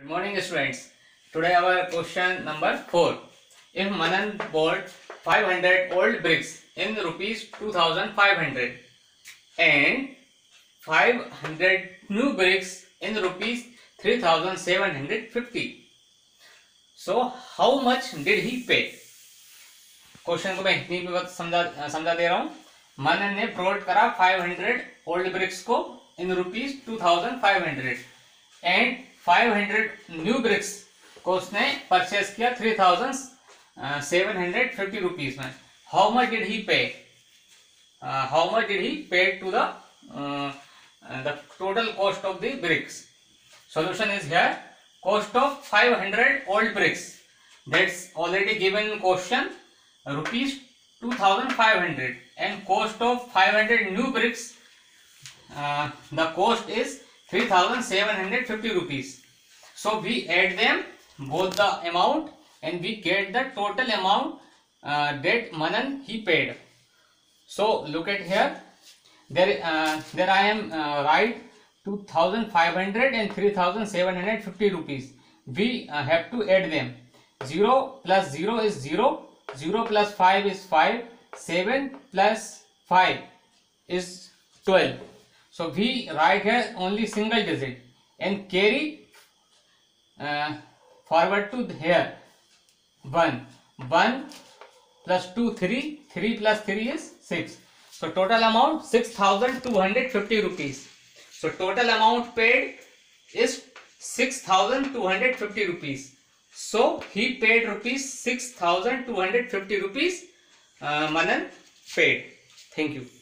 Good morning, students. Today our question number 4. If Manan bought 500 old bricks in rupees 2500 and 500 new bricks in rupees 3750, so how much did he pay? Question को मैं हिंदी में वक्त समझा दे रहा हूं. मनन ने provide करा 500 ओल्ड ब्रिक्स को in rupees 2500 and 500 new bricks को उसने परचेस किया 3750 रुपीज में. हाउ मच डिड ही पे? How much did he pay to the total cost of the bricks? Solution is here. Cost of 500 old bricks, that's already given in question, rupees 2500, and cost of 500 new bricks, the cost is 3750 rupees. So we add them both the amount and we get the total amount that Manan he paid. So look at here. There I am write 2500 and 3750 rupees. We have to add them. 0 plus 0 is 0, 0 plus 5 is 5, 7 plus 5 is 12. So we write here only single digit and carry forward to here. 1 plus 2 3, 3 plus 3 is 6. So total amount 6250 rupees. So total amount paid is 6250 rupees. So he paid rupees 6250 rupees. Manan paid. Thank you.